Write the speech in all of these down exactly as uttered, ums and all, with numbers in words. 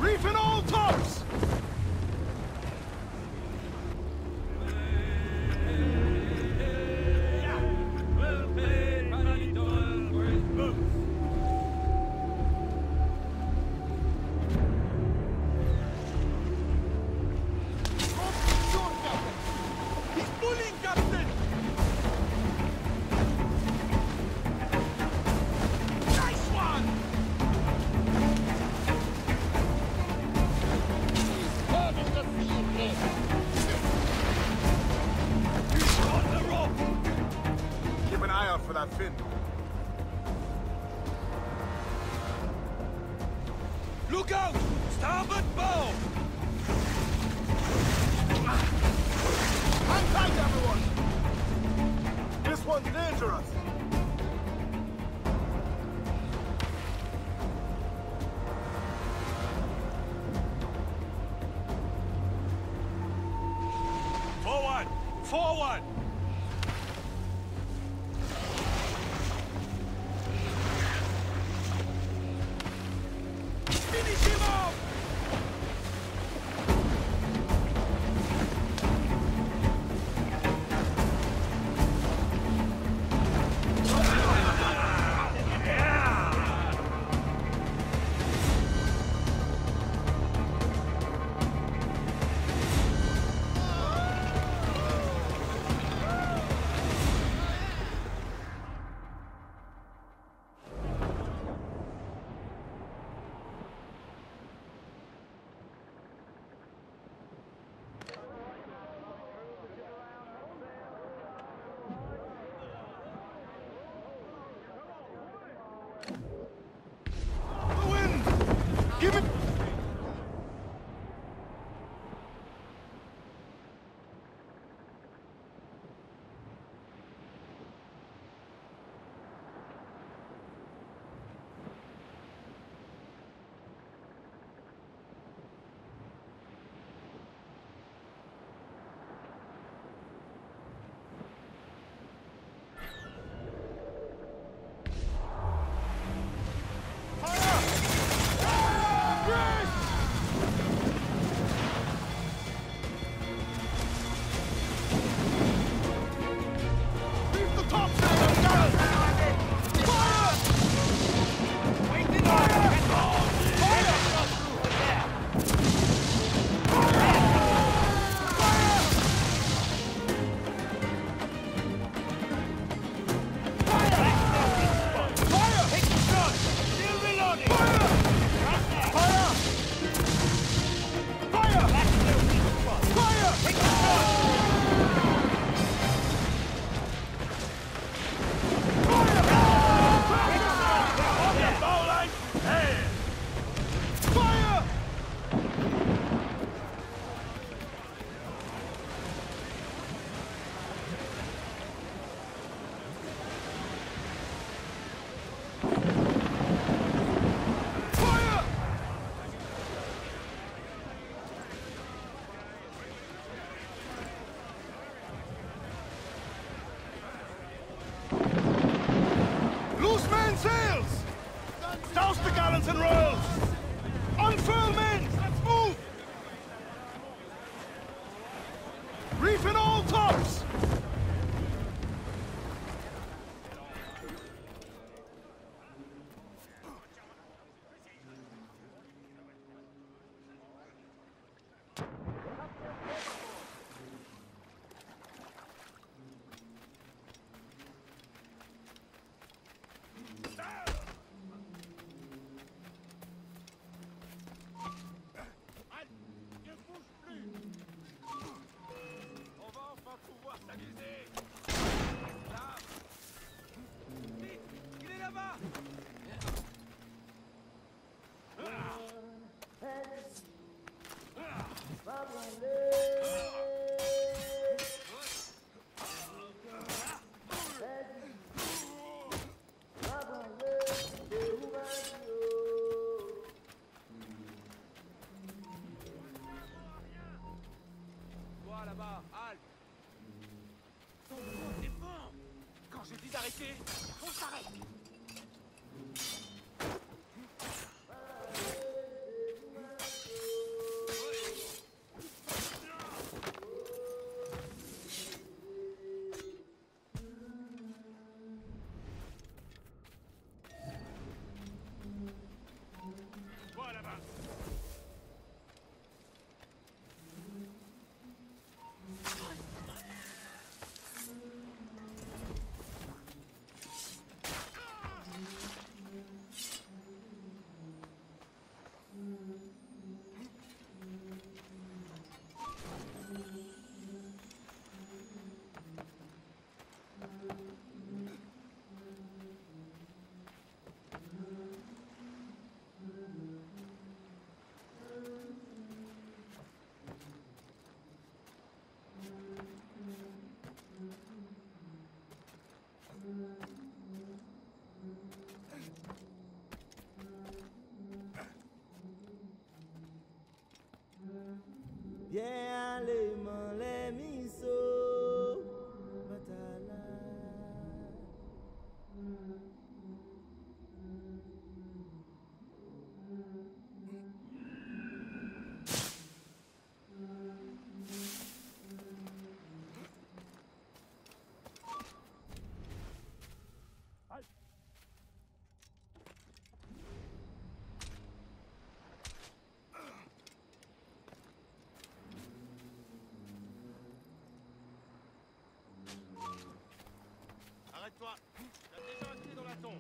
Reefing all tops! For that fin. Look out! Starboard bow! Hang tight, everyone! This one's dangerous! Forward! Forward! Finish him off! Give it! Douse the gallants and royals! Unfurl men! Let's move! Reefing all tops! Arrêtez! On s'arrête! bien les mains, les miso, batala. Arrête-toi. T'as déjà été dans la tombe.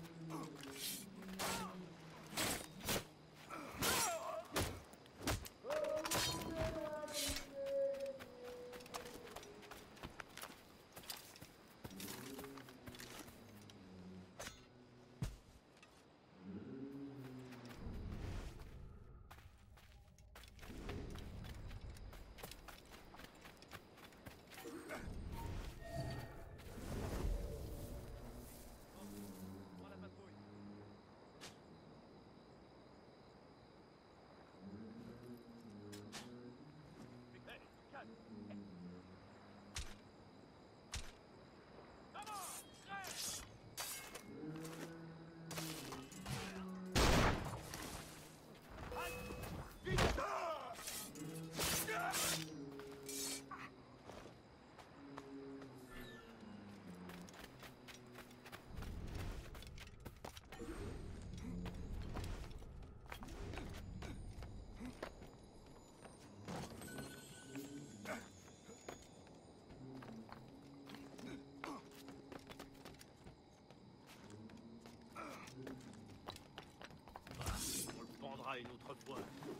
On le pendra une autre fois.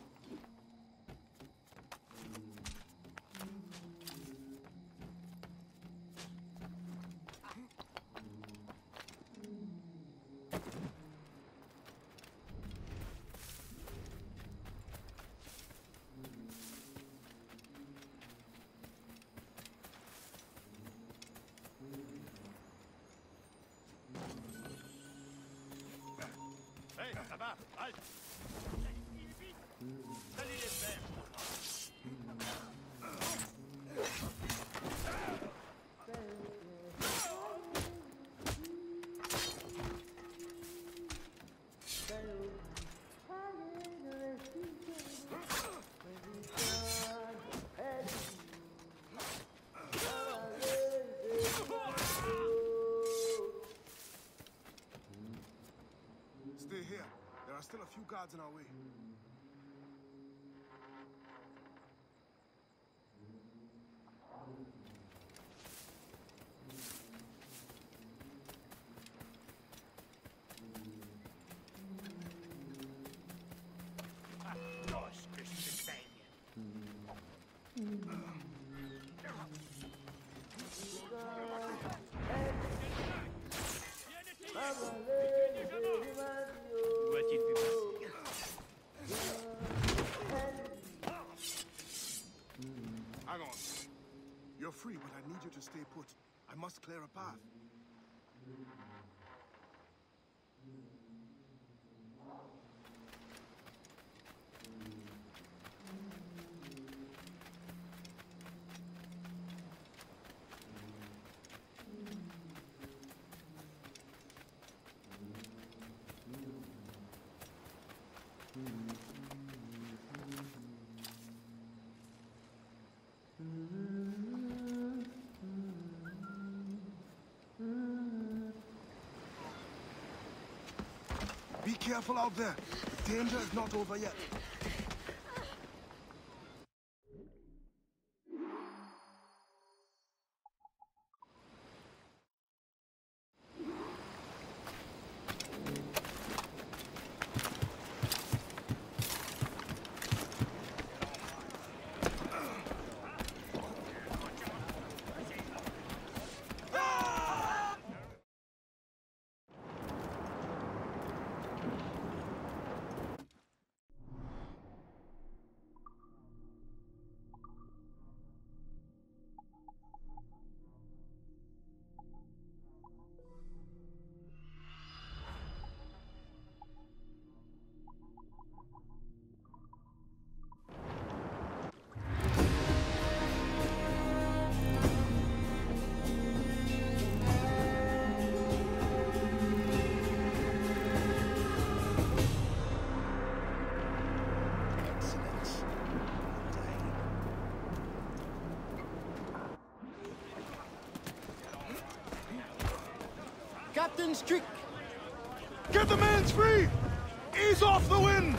Hé, hey, ça va, halte. Salut les frères. Stay here. There are still a few guards in our way. Gosh, que je te saigne. Où a-t-il pu passer? Hang on. You're free, but I need you to stay put. I must clear a path. Be careful out there. The danger is not over yet. captain's trick. Get the mains free! Ease off the wind!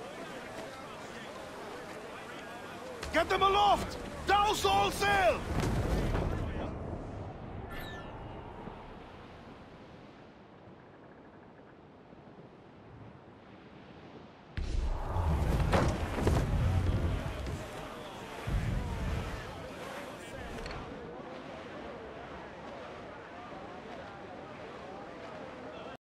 Get them aloft! Douse all sail!